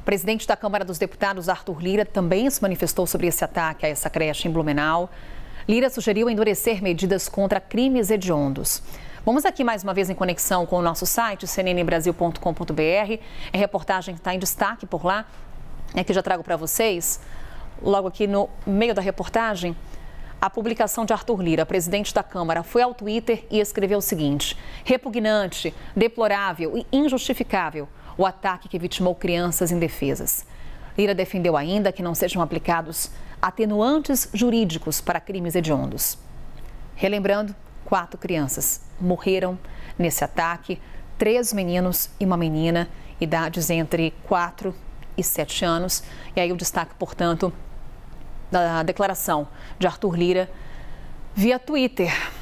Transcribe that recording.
presidente da Câmara dos Deputados, Arthur Lira, também se manifestou sobre esse ataque a essa creche em Blumenau. Lira sugeriu endurecer medidas contra crimes hediondos. Vamos aqui mais uma vez em conexão com o nosso site, cnnbrasil.com.br. A reportagem está em destaque por lá, que já trago para vocês. Logo aqui no meio da reportagem, a publicação de Arthur Lira, presidente da Câmara, foi ao Twitter e escreveu o seguinte: repugnante, deplorável e injustificável o ataque que vitimou crianças indefesas. Lira defendeu ainda que não sejam aplicados atenuantes jurídicos para crimes hediondos. Relembrando, 4 crianças morreram nesse ataque, 3 meninos e uma menina, idades entre 4 e 7 anos. E aí o destaque, portanto, da declaração de Arthur Lira via Twitter.